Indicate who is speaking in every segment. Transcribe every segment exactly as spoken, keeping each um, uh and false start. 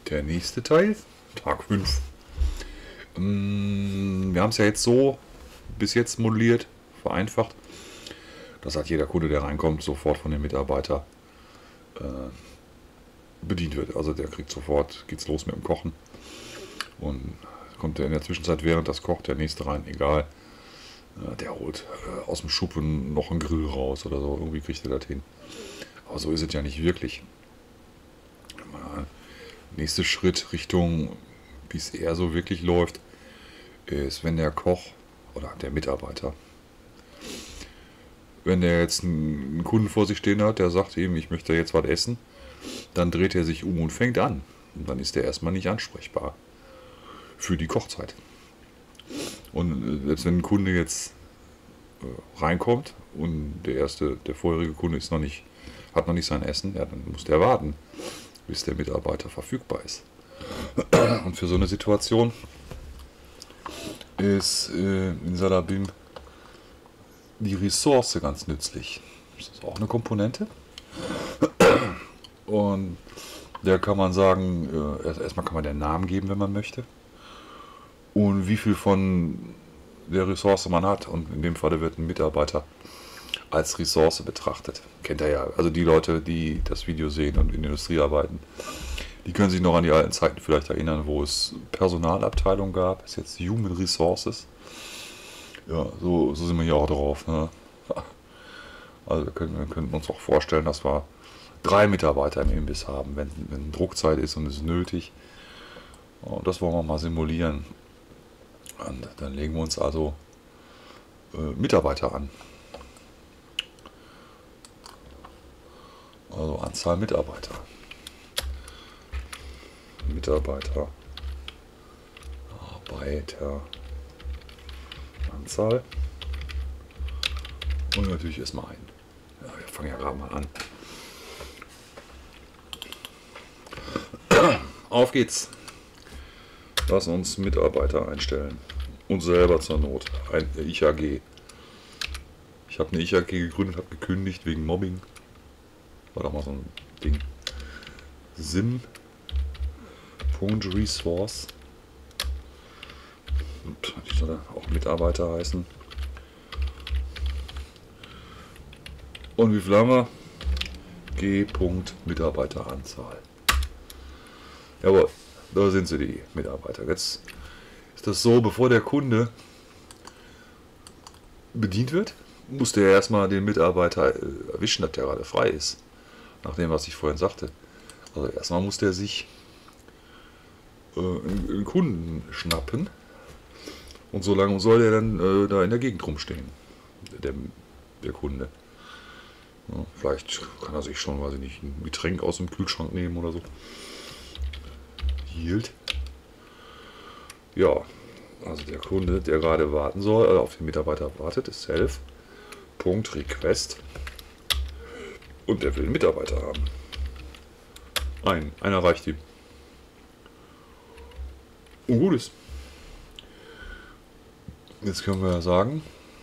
Speaker 1: Der nächste Teil, Tag fünf. Wir haben es ja jetzt so bis jetzt modelliert, vereinfacht, dass halt jeder Kunde, der reinkommt, sofort von dem Mitarbeiter äh, bedient wird. Also der kriegt sofort, geht's los mit dem Kochen. Und kommt der in der Zwischenzeit, während das kocht, der nächste rein, egal. Äh, der holt äh, aus dem Schuppen noch einen Grill raus oder so, irgendwie kriegt er das hin. Aber so ist es ja nicht wirklich. Nächster Schritt Richtung, wie es eher so wirklich läuft, ist, wenn der Koch oder der Mitarbeiter, wenn der jetzt einen Kunden vor sich stehen hat, der sagt ihm, ich möchte jetzt was essen, dann dreht er sich um und fängt an. Und dann ist er erstmal nicht ansprechbar für die Kochzeit. Und selbst wenn ein Kunde jetzt äh, reinkommt und der erste, der vorherige Kunde ist noch nicht, hat noch nicht sein Essen, ja, dann muss der warten, bis der Mitarbeiter verfügbar ist. Und für so eine Situation ist äh, in Salabim die Ressource ganz nützlich. Das ist auch eine Komponente. Und der kann man sagen, äh, erst, erstmal kann man den Namen geben, wenn man möchte. Und wie viel von der Ressource man hat. Und in dem Fall wird ein Mitarbeiter als Ressource betrachtet. Kennt er ja. Also die Leute, die das Video sehen und in der Industrie arbeiten, die können sich noch an die alten Zeiten vielleicht erinnern, wo es Personalabteilung gab. Das ist jetzt Human Resources. Ja, so, so sind wir hier auch drauf. Ne? Also wir können, wir können uns auch vorstellen, dass wir drei Mitarbeiter im Imbiss haben, wenn, wenn Druckzeit ist und es ist nötig. Und das wollen wir mal simulieren. Und dann legen wir uns also äh, Mitarbeiter an. Also Anzahl Mitarbeiter. Mitarbeiter. Arbeiter. Anzahl. Und natürlich erstmal ein. Ja, wir fangen ja gerade mal an. Auf geht's. Lass uns Mitarbeiter einstellen. Uns selber zur Not. Ein I H G. Ich habe eine I H G gegründet, habe gekündigt wegen Mobbing. War doch mal so ein Ding. Sim. Resource. Und die soll auch Mitarbeiter heißen. Und wie viel haben wir? G. Mitarbeiteranzahl. Jawohl, da sind sie, die Mitarbeiter. Jetzt ist das so, bevor der Kunde bedient wird, muss der erstmal den Mitarbeiter erwischen, dass der gerade frei ist. Nach dem, was ich vorhin sagte. Also erstmal muss der sich äh, einen, einen Kunden schnappen. Und so lange soll der dann äh, da in der Gegend rumstehen. Der, der Kunde. Ja, vielleicht kann er sich schon, weiß ich nicht, ein Getränk aus dem Kühlschrank nehmen oder so. Yield. Ja, also der Kunde, der gerade warten soll, also auf den Mitarbeiter wartet, ist self. Request. Und der will einen Mitarbeiter haben. Ein, einer reicht ihm. Und gut ist. Jetzt können wir ja sagen,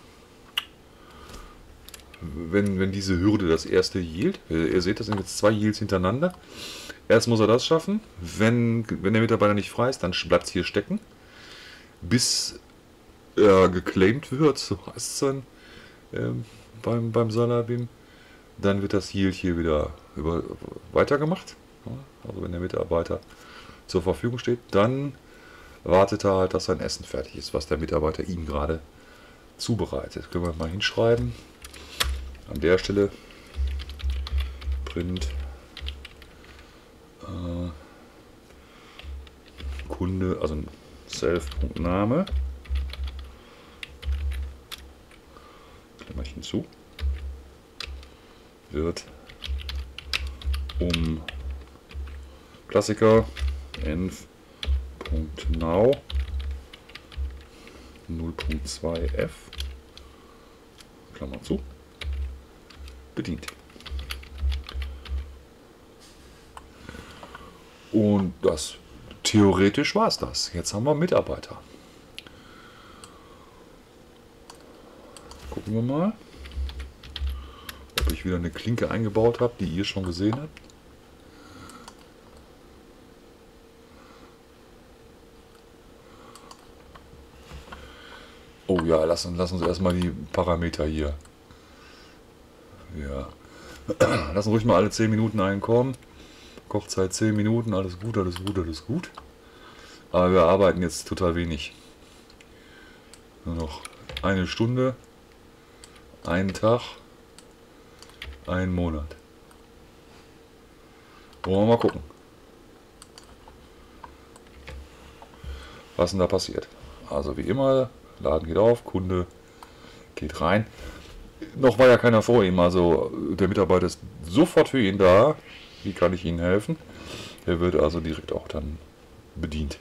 Speaker 1: wenn, wenn diese Hürde das erste Yield, ihr seht, das sind jetzt zwei Yields hintereinander. Erst muss er das schaffen. Wenn, wenn der Mitarbeiter nicht frei ist, dann bleibt es hier stecken. Bis er geclaimed wird, so heißt es dann ähm, beim, beim Salabim. Dann wird das Yield hier wieder über, weitergemacht. Also wenn der Mitarbeiter zur Verfügung steht, dann wartet er halt, dass sein Essen fertig ist, was der Mitarbeiter ihm gerade zubereitet. Können wir mal hinschreiben. An der Stelle Print äh, Kunde, also Self.Name. Klammerchen zu. Wird um Klassiker env.now null Punkt zwei f Klammer zu bedient. Und das theoretisch war es das. Jetzt haben wir Mitarbeiter. Gucken wir mal, ob ich wieder eine Klinke eingebaut habe, die ihr schon gesehen habt. Oh ja, lass, uns- lass uns erstmal die Parameter hier. Ja. Lassen ruhig mal alle zehn Minuten einkommen. Kochzeit zehn Minuten, alles gut, alles gut, alles gut. Aber wir arbeiten jetzt total wenig. Nur noch eine Stunde, einen Tag, einen Monat. Wollen wir mal gucken, was denn da passiert. Also wie immer, Laden geht auf, Kunde geht rein. Noch war ja keiner vor ihm, also der Mitarbeiter ist sofort für ihn da. Wie kann ich Ihnen helfen? Er wird also direkt auch dann bedient.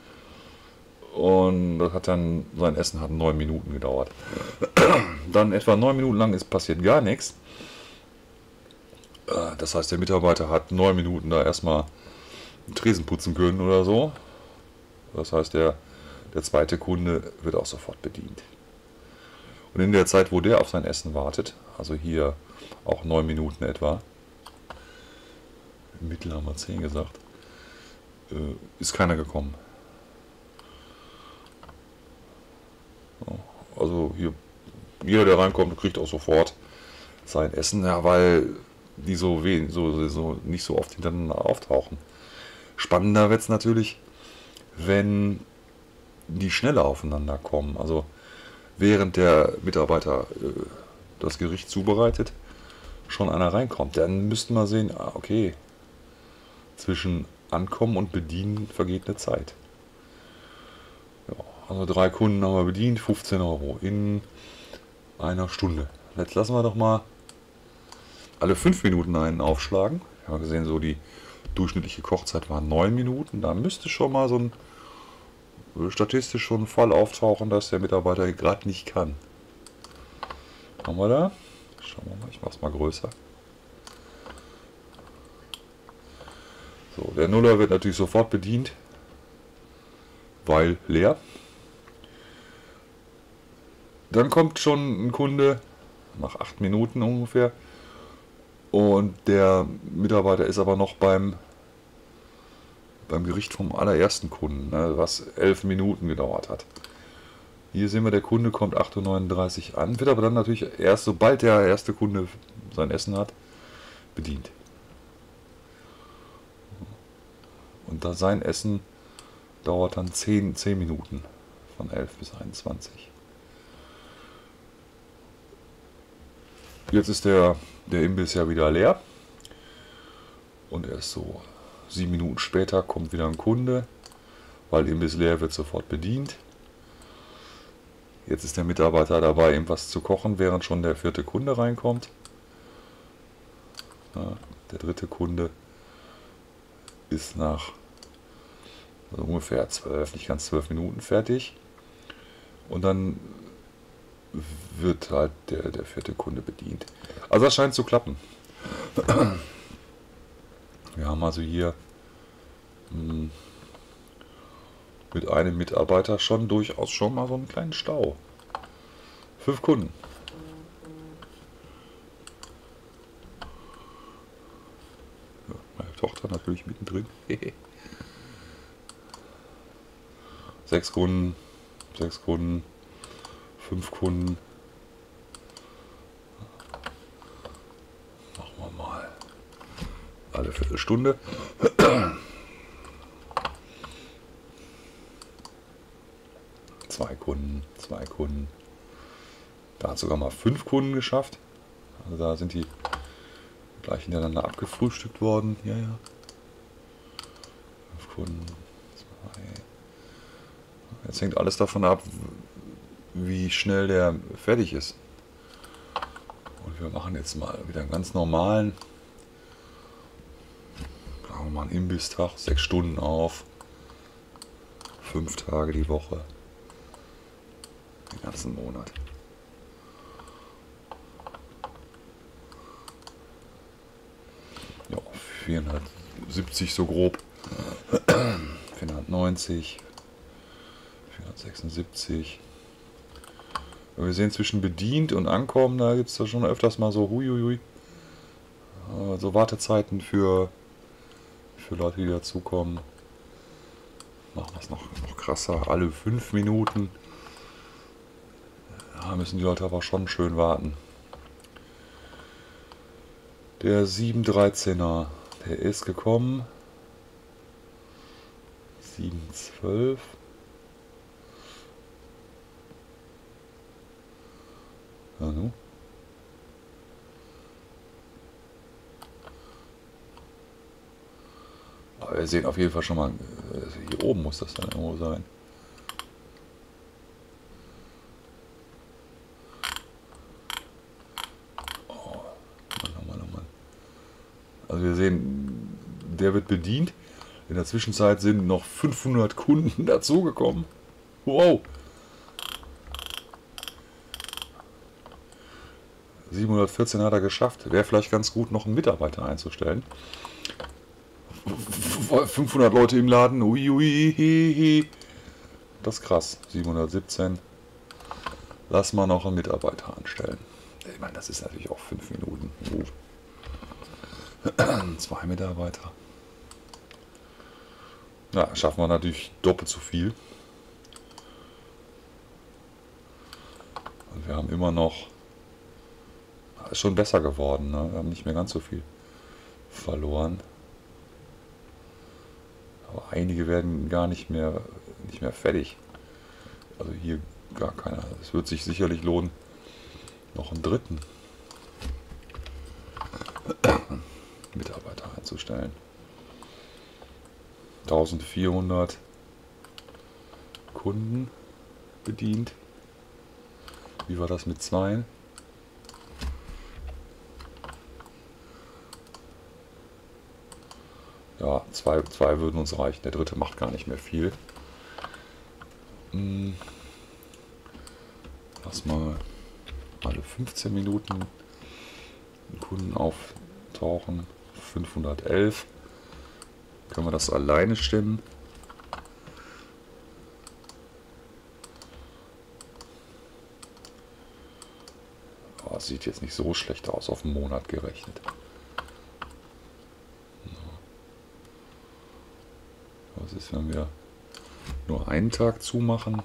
Speaker 1: Und das hat dann, sein Essen hat neun Minuten gedauert. Dann etwa neun Minuten lang ist passiert gar nichts. Das heißt, der Mitarbeiter hat neun Minuten da erstmal einen Tresen putzen können oder so. Das heißt, der, der zweite Kunde wird auch sofort bedient. Und in der Zeit, wo der auf sein Essen wartet, also hier auch neun Minuten etwa, im Mittel haben wir zehn gesagt, ist keiner gekommen. Also hier, jeder, der reinkommt, kriegt auch sofort sein Essen, ja, weil die so, wen, so, so nicht so oft hintereinander auftauchen. Spannender wird es natürlich, wenn die schneller aufeinander kommen. Also während der Mitarbeiter äh, das Gericht zubereitet, schon einer reinkommt. Dann müssten wir sehen, ah, okay, zwischen Ankommen und Bedienen vergeht eine Zeit. Ja, also drei Kunden haben wir bedient, fünfzehn Euro in einer Stunde. Jetzt lassen wir doch mal alle fünf Minuten einen aufschlagen. Wir haben gesehen, so die durchschnittliche Kochzeit war neun Minuten. Da müsste schon mal so ein statistisch schon ein Fall auftauchen, dass der Mitarbeiter gerade nicht kann. Haben wir da? Schauen wir mal, ich mache es mal größer. So, der Nuller wird natürlich sofort bedient, weil leer. Dann kommt schon ein Kunde nach acht Minuten ungefähr und der Mitarbeiter ist aber noch beim beim Gericht vom allerersten Kunden, ne, was elf Minuten gedauert hat. Hier sehen wir, der Kunde kommt acht Uhr neununddreißig an, wird aber dann natürlich erst, sobald der erste Kunde sein Essen hat, bedient. Und da sein Essen dauert dann zehn, zehn Minuten, von elf bis einundzwanzig. Jetzt ist der, der Imbiss ja wieder leer und erst so sieben Minuten später kommt wieder ein Kunde, weil Imbiss leer wird sofort bedient. Jetzt ist der Mitarbeiter dabei, ihm was zu kochen, während schon der vierte Kunde reinkommt. Ja, der dritte Kunde ist nach also ungefähr zwölf, nicht ganz zwölf Minuten fertig. Und dann wird halt der, der vierte Kunde bedient. Also das scheint zu klappen. Wir haben also hier mh, mit einem Mitarbeiter schon durchaus schon mal so einen kleinen Stau. Fünf Kunden. Ja, meine Tochter natürlich mittendrin. Sechs Kunden, sechs Kunden, fünf Kunden. Machen wir mal alle Viertelstunde. Zwei Kunden, zwei Kunden. Da hat sogar mal fünf Kunden geschafft. Also da sind die gleich hintereinander abgefrühstückt worden. Ja, ja. Fünf Kunden, zwei. Jetzt hängt alles davon ab, wie schnell der fertig ist. Und wir machen jetzt mal wieder einen ganz normalen, sagen wir mal einen Imbisstag, sechs Stunden auf, fünf Tage die Woche, den ganzen Monat. Ja, vierhundertsiebzig so grob, vierhundertneunzig, vierhundertsechsundsiebzig. Wir sehen zwischen bedient und ankommen, da gibt es da schon öfters mal so huiuiui, so Wartezeiten für, für Leute, die dazukommen. Machen wir es noch, noch krasser, alle fünf Minuten. Da müssen die Leute aber schon schön warten. Der sieben dreizehner, der ist gekommen. sieben zwölf. Ja, nu. Aber wir sehen auf jeden Fall schon mal, hier oben muss das dann irgendwo sein. Oh, Mann, oh Mann, oh Mann. Also wir sehen, der wird bedient. In der Zwischenzeit sind noch fünfhundert Kunden dazugekommen. Wow! siebenhundertvierzehn hat er geschafft. Wäre vielleicht ganz gut, noch einen Mitarbeiter einzustellen. fünfhundert Leute im Laden. Ui, ui, hi, hi. Das ist krass. siebenhundertsiebzehn. Lass mal noch einen Mitarbeiter anstellen. Ich meine, das ist natürlich auch fünf Minuten. Uh. Zwei Mitarbeiter. Ja, schaffen wir natürlich doppelt so viel. Und wir haben immer noch... Ist schon besser geworden, ne? Wir haben nicht mehr ganz so viel verloren. Aber einige werden gar nicht mehr, nicht mehr fertig. Also hier gar keiner. Es wird sich sicherlich lohnen, noch einen dritten Mitarbeiter einzustellen. eintausendvierhundert Kunden bedient. Wie war das mit zwei? Ja, zwei, zwei würden uns reichen. Der dritte macht gar nicht mehr viel. Hm. Lass mal alle fünfzehn Minuten einen Kunden auftauchen. fünfhundertelf. Können wir das alleine stemmen? Oh, sieht jetzt nicht so schlecht aus, auf einen Monat gerechnet. Was ist, wenn wir nur einen Tag zumachen?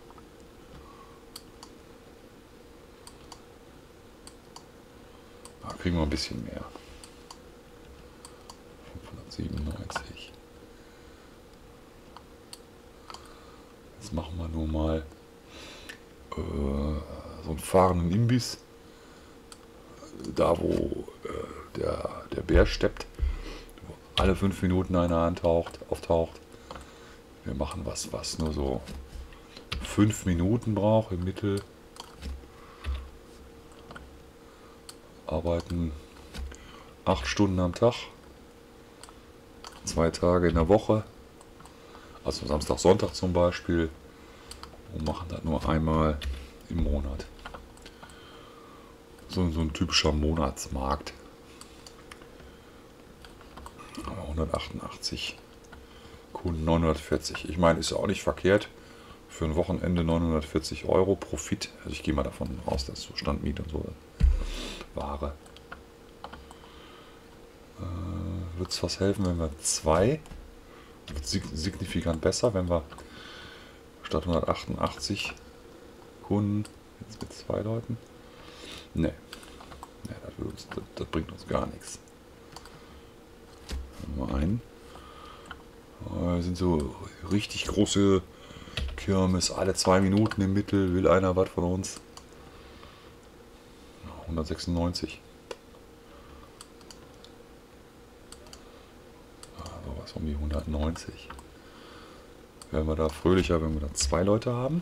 Speaker 1: Da kriegen wir ein bisschen mehr. fünfhundertsiebenundneunzig. Jetzt machen wir nur mal äh, so einen fahrenden Imbiss. Da wo äh, der, der Bär steppt, wo alle fünf Minuten einer antaucht, auftaucht. Wir machen was, was nur so fünf Minuten braucht im Mittel. Arbeiten acht Stunden am Tag, zwei Tage in der Woche, also Samstag, Sonntag zum Beispiel, und machen das nur einmal im Monat. So, so ein typischer Monatsmarkt. Aber hundertachtundachtzig Kunden, neunhundertvierzig. Ich meine, ist ja auch nicht verkehrt. Für ein Wochenende neunhundertvierzig Euro Profit. Also ich gehe mal davon aus, dass so Standmiete und so Ware. Äh, Wird es was helfen, wenn wir zwei? Wird signifikant besser, wenn wir statt hundertachtundachtzig Kunden jetzt mit zwei Leuten. Ne, nee, das, uns, das, das bringt uns gar nichts. Mal ein. Das sind so richtig große Kirmes, alle zwei Minuten im Mittel will einer was von uns. hundertsechsundneunzig. Also was um die hundertneunzig. Werden wir da fröhlicher, wenn wir da zwei Leute haben.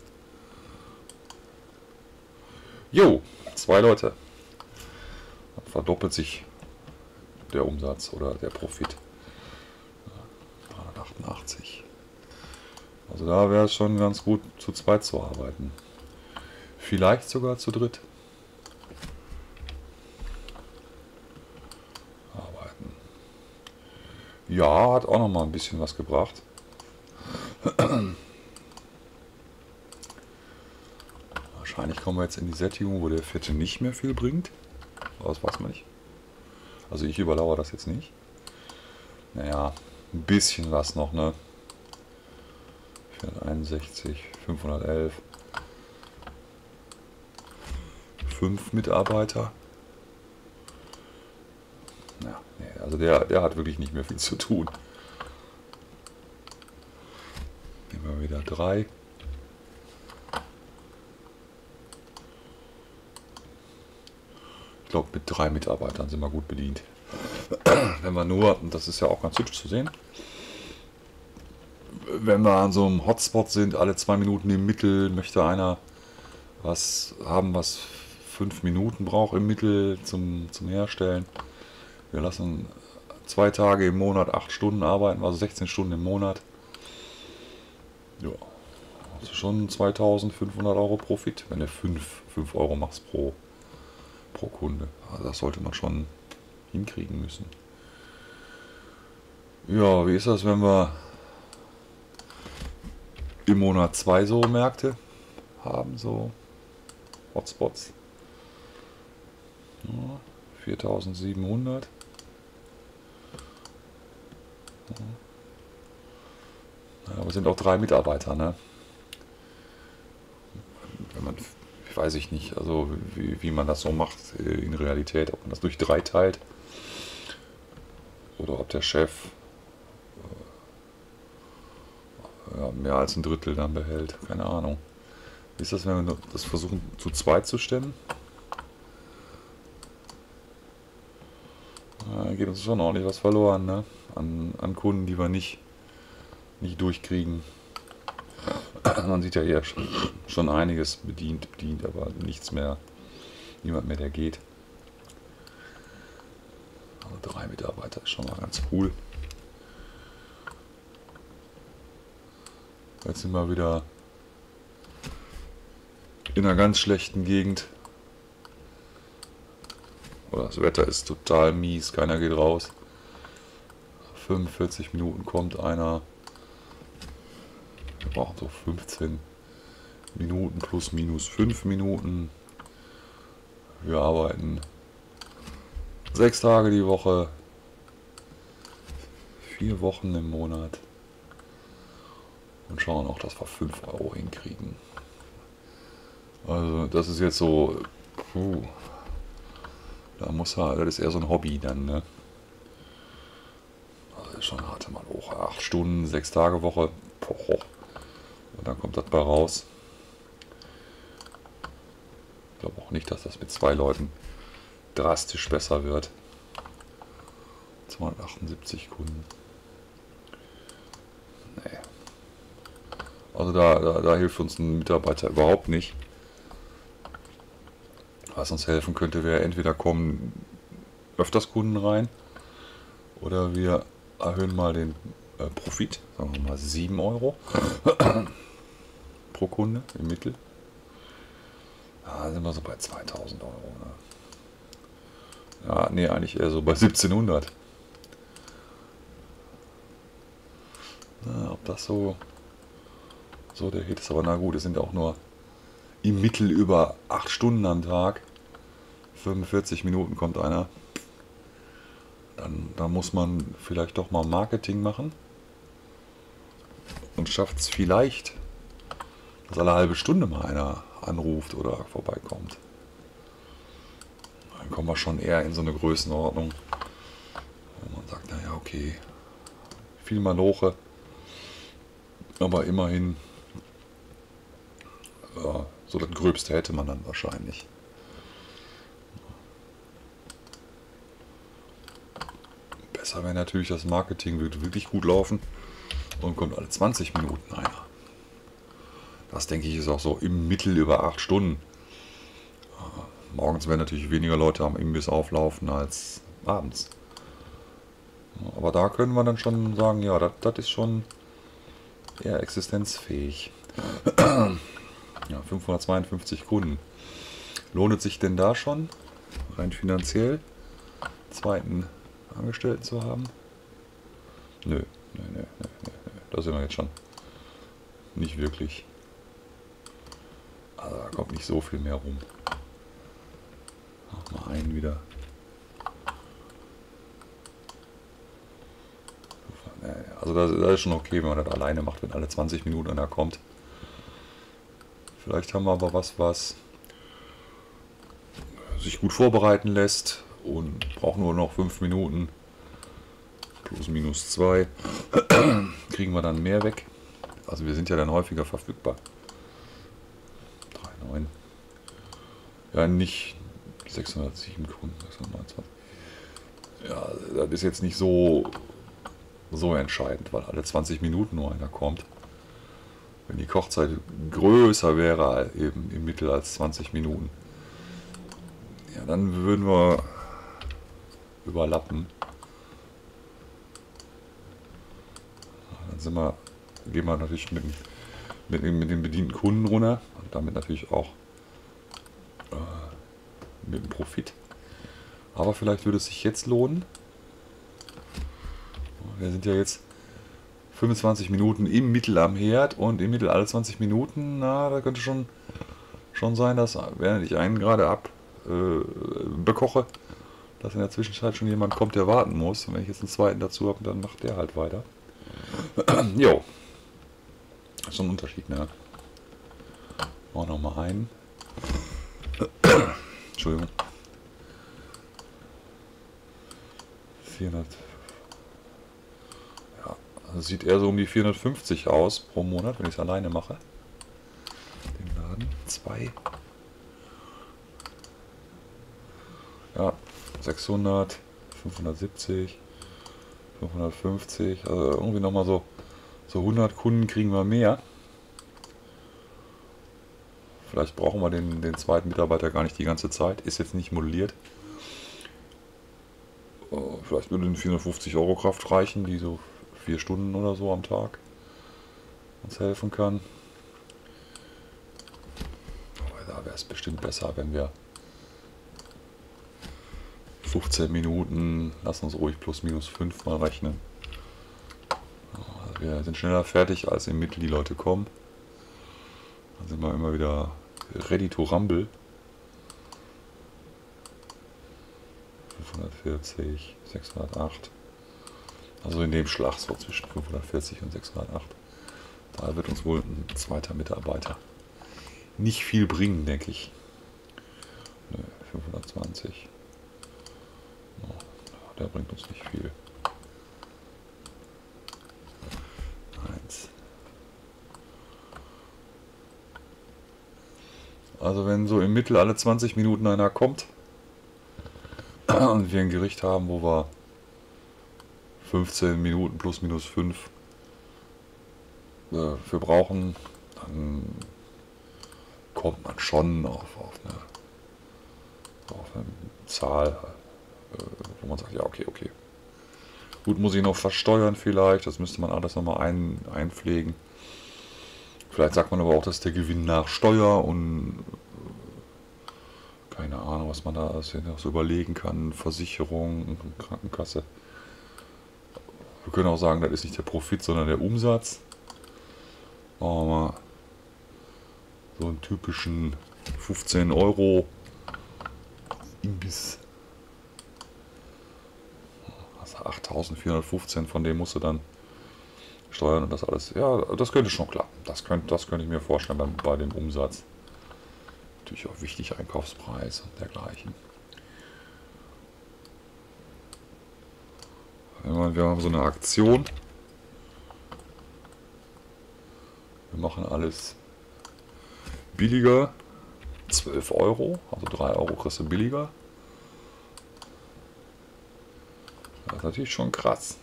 Speaker 1: Jo, zwei Leute. Dann verdoppelt sich der Umsatz oder der Profit. dreihundertachtundachtzig. Also da wäre es schon ganz gut, zu zweit zu arbeiten. Vielleicht sogar zu dritt. Arbeiten. Ja, hat auch noch mal ein bisschen was gebracht. Wahrscheinlich kommen wir jetzt in die Sättigung, wo der vierte nicht mehr viel bringt. Aber das weiß man nicht. Also ich überlauere das jetzt nicht. Naja, ein bisschen was noch, ne? vierhunderteinundsechzig, fünfhundertelf. fünf Mitarbeiter. Ja, nee, also der, der hat wirklich nicht mehr viel zu tun. Nehmen wir wieder drei. Ich glaube, mit drei Mitarbeitern sind wir gut bedient. Wenn wir nur, und das ist ja auch ganz hübsch zu sehen, wenn wir an so einem Hotspot sind, alle zwei Minuten im Mittel, möchte einer was haben, was fünf Minuten braucht im Mittel zum, zum Herstellen. Wir lassen zwei Tage im Monat acht Stunden arbeiten, also sechzehn Stunden im Monat. Ja, also schon zweitausendfünfhundert Euro Profit, wenn du fünf Euro machst pro, pro Kunde. Also das sollte man schon hinkriegen müssen. Ja, wie ist das, wenn wir im Monat zwei so Märkte haben, so Hotspots? Ja, viertausendsiebenhundert. Ja, aber sind auch drei Mitarbeiter, ne? Wenn man, weiß ich nicht, also wie, wie man das so macht in Realität, ob man das durch drei teilt oder ob der Chef ja, mehr als ein Drittel dann behält, keine Ahnung. Wie ist das, wenn wir das versuchen zu zweit zu stemmen? Da geht uns schon ordentlich was verloren, ne? An, an Kunden, die wir nicht, nicht durchkriegen. Man sieht ja hier schon, schon einiges bedient, bedient, aber nichts mehr, niemand mehr, der geht. Also drei Mitarbeiter ist schon mal ganz cool. Jetzt sind wir wieder in einer ganz schlechten Gegend. Oder das Wetter ist total mies, keiner geht raus. fünfundvierzig Minuten kommt einer. Wir brauchen so fünfzehn Minuten plus minus fünf Minuten. Wir arbeiten sechs Tage die Woche, vier Wochen im Monat und schauen auch, dass wir fünf Euro hinkriegen. Also das ist jetzt so, puh, da muss er, das ist eher so ein Hobby dann, ne? Also schon harte mal hoch, acht Stunden, sechs Tage Woche, poch, und dann kommt das bei raus. Ich glaube auch nicht, dass das mit zwei Leuten drastisch besser wird. zweihundertachtundsiebzig Kunden. Nee. Also da, da, da hilft uns ein Mitarbeiter überhaupt nicht. Was uns helfen könnte, wäre entweder kommen öfters Kunden rein oder wir erhöhen mal den äh, Profit, sagen wir mal sieben Euro pro Kunde im Mittel. Da sind wir so bei zweitausend Euro. Ne? Ja, nee, eigentlich eher so bei siebzehnhundert. Na, ob das so, so der Hit ist, aber na gut, es sind auch nur im Mittel über acht Stunden am Tag. fünfundvierzig Minuten kommt einer. Dann, dann muss man vielleicht doch mal Marketing machen. Und schafft es vielleicht, dass alle halbe Stunde mal einer anruft oder vorbeikommt. Dann kommen wir schon eher in so eine Größenordnung, wo man sagt, naja, okay, viel Maloche, aber immerhin, ja, so das Gröbste hätte man dann wahrscheinlich. Besser wäre natürlich, das Marketing wird wirklich gut laufen und kommt alle zwanzig Minuten einer. Das denke ich ist auch so im Mittel über acht Stunden. Morgens werden natürlich weniger Leute am Imbiss auflaufen als abends. Aber da können wir dann schon sagen, ja, das ist schon eher existenzfähig. Ja, fünfhundertzweiundfünfzig Kunden. Lohnt es sich denn da schon, rein finanziell, zweiten Angestellten zu haben? Nö, nö, nö, nö, nö. Da sind wir jetzt schon nicht wirklich. Also da kommt nicht so viel mehr rum. Mach mal einen wieder. Also das, das ist schon okay, wenn man das alleine macht, wenn alle zwanzig Minuten einer kommt. Vielleicht haben wir aber was, was sich gut vorbereiten lässt und braucht nur noch fünf Minuten, plus minus zwei, kriegen wir dann mehr weg. Also wir sind ja dann häufiger verfügbar. drei Komma neun. Ja, nicht sechshundertsieben Kunden, sechshundertneunundzwanzig. Ja, das ist jetzt nicht so, so entscheidend, weil alle zwanzig Minuten nur einer kommt. Wenn die Kochzeit größer wäre, eben im Mittel als zwanzig Minuten, ja, dann würden wir überlappen. Dann sind wir, gehen wir natürlich mit, mit, mit den bedienten Kunden runter und damit natürlich auch äh, mit dem Profit. Aber vielleicht würde es sich jetzt lohnen. Wir sind ja jetzt fünfundzwanzig Minuten im Mittel am Herd und im Mittel alle zwanzig Minuten, na, da könnte schon, schon sein, dass, während ich einen gerade ab äh, bekoche, dass in der Zwischenzeit schon jemand kommt, der warten muss. Und wenn ich jetzt einen zweiten dazu habe, dann macht der halt weiter. Jo. Das ist so ein Unterschied, ne? Auch nochmal einen. Entschuldigung. vierhundert. Ja, das sieht eher so um die vierhundertfünfzig aus pro Monat, wenn ich es alleine mache. Den Laden. Zwei. Ja, sechshundert, fünfhundertsiebzig, fünfhundertfünfzig, also irgendwie nochmal so, so hundert Kunden kriegen wir mehr. Vielleicht brauchen wir den, den zweiten Mitarbeiter gar nicht die ganze Zeit, ist jetzt nicht modelliert. Vielleicht würde eine vierhundertfünfzig Euro Kraft reichen, die so vier Stunden oder so am Tag uns helfen kann. Aber da wäre es bestimmt besser, wenn wir fünfzehn Minuten, lassen uns ruhig plus minus fünf mal rechnen. Wir sind schneller fertig, als im Mittel die Leute kommen. Dann sind wir immer wieder ready to rumble. fünfhundertvierzig, sechshundertacht. Also in dem Schlag so zwischen fünfhundertvierzig und sechshundertacht. Da wird uns wohl ein zweiter Mitarbeiter nicht viel bringen, denke ich. Nö, fünfhundertzwanzig. Der bringt uns nicht viel. Eins. Also wenn so im Mittel alle zwanzig Minuten einer kommt und wir ein Gericht haben, wo wir fünfzehn Minuten plus minus fünf äh, für brauchen, dann kommt man schon auf, auf, eine, auf eine Zahl, wo man sagt, ja, okay, okay. Gut, muss ich noch versteuern vielleicht, das müsste man alles nochmal ein, einpflegen. Vielleicht sagt man aber auch, dass der Gewinn nach Steuer und keine Ahnung, was man da alles noch so überlegen kann, Versicherung, Krankenkasse. Wir können auch sagen, das ist nicht der Profit, sondern der Umsatz. Machen wir mal so einen typischen fünfzehn Euro Imbiss. achttausendvierhundertfünfzehn, von dem musst du dann steuern und das alles. Ja, das könnte schon klappen. Das könnte, das könnte ich mir vorstellen bei, bei dem Umsatz. Natürlich auch wichtig, Einkaufspreis und dergleichen. Wir haben so eine Aktion. Wir machen alles billiger. zwölf Euro, also drei Euro kriegst du billiger. Das ist natürlich schon krass.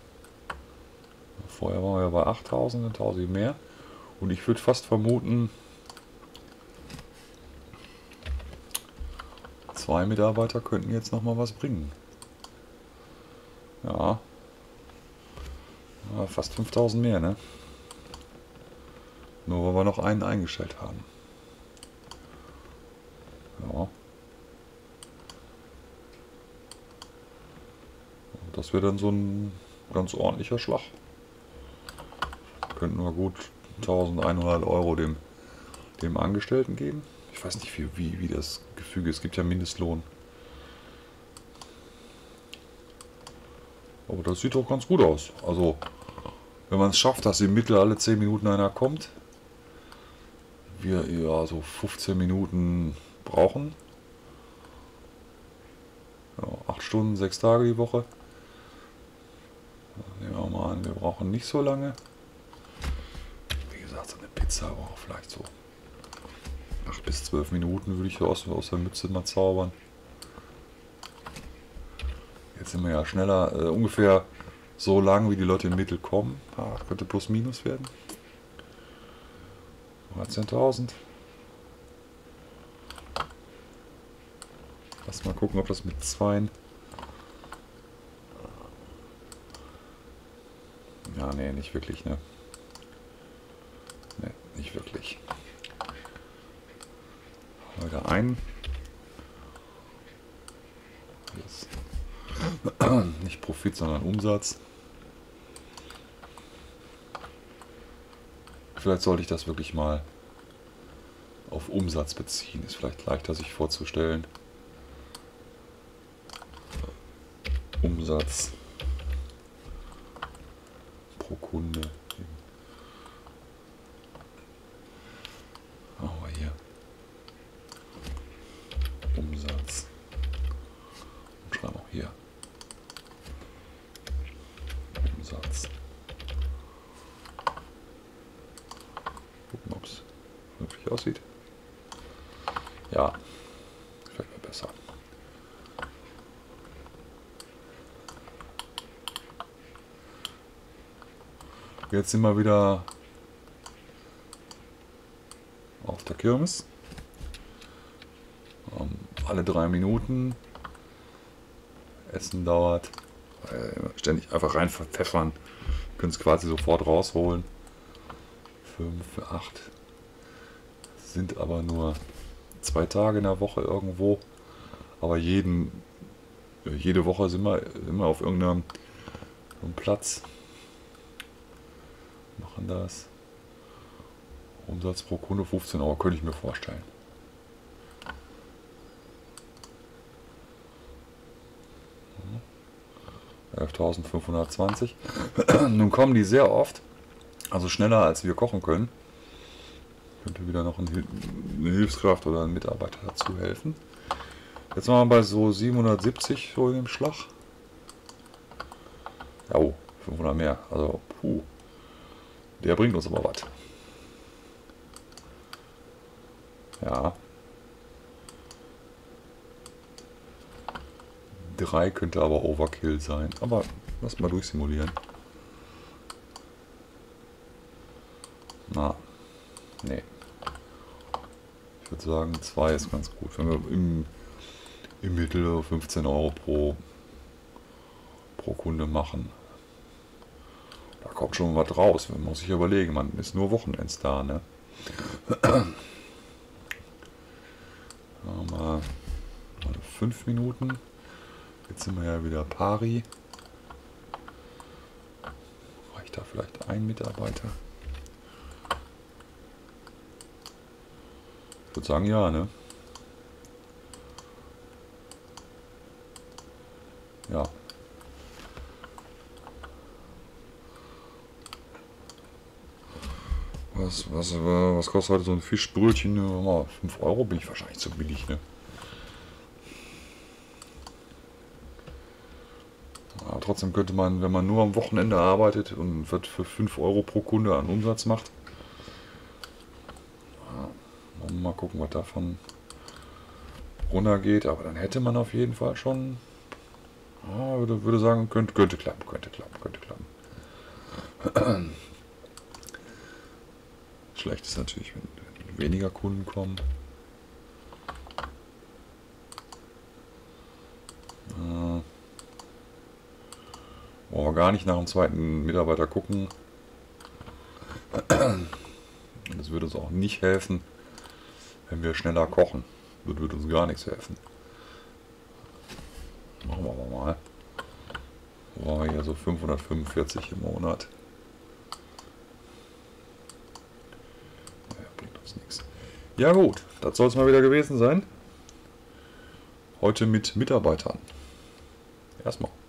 Speaker 1: Vorher waren wir bei achttausend, dann tausend mehr. Und ich würde fast vermuten, zwei Mitarbeiter könnten jetzt noch mal was bringen. Ja. Ja, fast fünftausend mehr, ne? Nur weil wir noch einen eingestellt haben. Ja. Das wäre dann so ein ganz ordentlicher Schlag. Könnten wir gut eintausendeinhundert Euro dem, dem Angestellten geben. Ich weiß nicht, wie, wie, wie das Gefüge ist. Es gibt ja Mindestlohn. Aber das sieht doch ganz gut aus. Also, wenn man es schafft, dass im Mittel alle zehn Minuten einer kommt, wir ja so fünfzehn Minuten brauchen, acht Stunden, sechs Tage die Woche. Nehmen wir mal an, wir brauchen nicht so lange. Wie gesagt, so eine Pizza braucht vielleicht so acht bis zwölf Minuten, würde ich so aus, aus der Mütze mal zaubern. Jetzt sind wir ja schneller, äh, ungefähr so lang, wie die Leute im Mittel kommen. Ah, könnte plus minus werden. dreizehn.000. Lass mal gucken, ob das mit zweien. Ja, nee, nicht wirklich, ne? Ne, nicht wirklich. Wieder ein. Jetzt. Nicht Profit, sondern Umsatz. Vielleicht sollte ich das wirklich mal auf Umsatz beziehen. Ist vielleicht leichter sich vorzustellen. Umsatz pro Kunde. Aber hier. Umsatz. Und schreiben auch hier. Umsatz. Gucken, ob es vernünftig aussieht. Ja, gefällt mir besser. Jetzt sind wir wieder auf der Kirmes. Um, alle drei Minuten. Essen dauert. Äh, ständig einfach rein verpfeffern. Können es quasi sofort rausholen. Fünf, acht. Sind aber nur zwei Tage in der Woche irgendwo. Aber jeden, jede Woche sind wir immer auf irgendeinem Platz. Machen das. Umsatz pro Kunde fünfzehn Euro, könnte ich mir vorstellen. elftausendfünfhundertzwanzig. Nun kommen die sehr oft, also schneller als wir kochen können. Könnte wieder noch ein Hil eine Hilfskraft oder ein Mitarbeiter dazu helfen. Jetzt sind wir bei so siebenhundertsiebzig so in dem Schlag. Ja, oh, fünfhundert mehr. Also, puh. Der bringt uns aber was. Ja. drei könnte aber Overkill sein. Aber lass mal durchsimulieren. Na. Nee. Ich würde sagen, zwei ist ganz gut. Wenn wir im, im Mittel fünfzehn Euro pro, pro Kunde machen. Da kommt schon was raus. Man muss sich überlegen, man ist nur Wochenends da, ne? Mal fünf Minuten. Jetzt sind wir ja wieder pari. Reicht da vielleicht ein Mitarbeiter? Ich würde sagen, ja, ne? Ja. Was, was, was kostet heute so ein Fischbrötchen? fünf Euro bin ich wahrscheinlich zu billig, ne? Aber trotzdem könnte man, wenn man nur am Wochenende arbeitet und für fünf Euro pro Kunde an Umsatz macht, mal gucken, was davon runtergeht. Aber dann hätte man auf jeden Fall schon, ja, würde, würde sagen, könnte, könnte klappen, könnte klappen, könnte klappen. Schlecht ist natürlich, wenn weniger Kunden kommen. Äh, wollen wir gar nicht nach dem zweiten Mitarbeiter gucken. Das würde uns auch nicht helfen, wenn wir schneller kochen. Das würde uns gar nichts helfen. Machen wir aber mal. So haben wir hier so fünfhundertfünfundvierzig im Monat. Nichts. Ja gut, das soll es mal wieder gewesen sein. Heute mit Mitarbeitern. Erstmal.